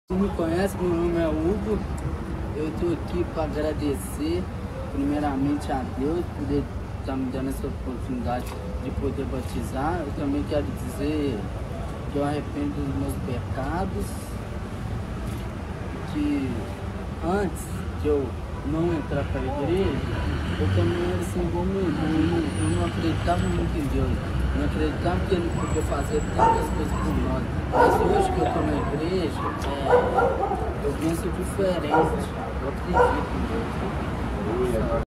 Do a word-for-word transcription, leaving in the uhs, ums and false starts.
Você me conhece, meu nome é Hugo. Eu estou aqui para agradecer primeiramente a Deus por ele estar me dando essa oportunidade de poder batizar. Eu também quero dizer que eu arrependo dos meus pecados, que antes de eu não entrar para a igreja, eu também era assim como eu, eu, eu não acreditava muito em Deus, não acreditava que Ele podia fazer tantas coisas por nós. Mas hoje que eu estou na igreja, é, eu penso diferente, eu acredito em Deus.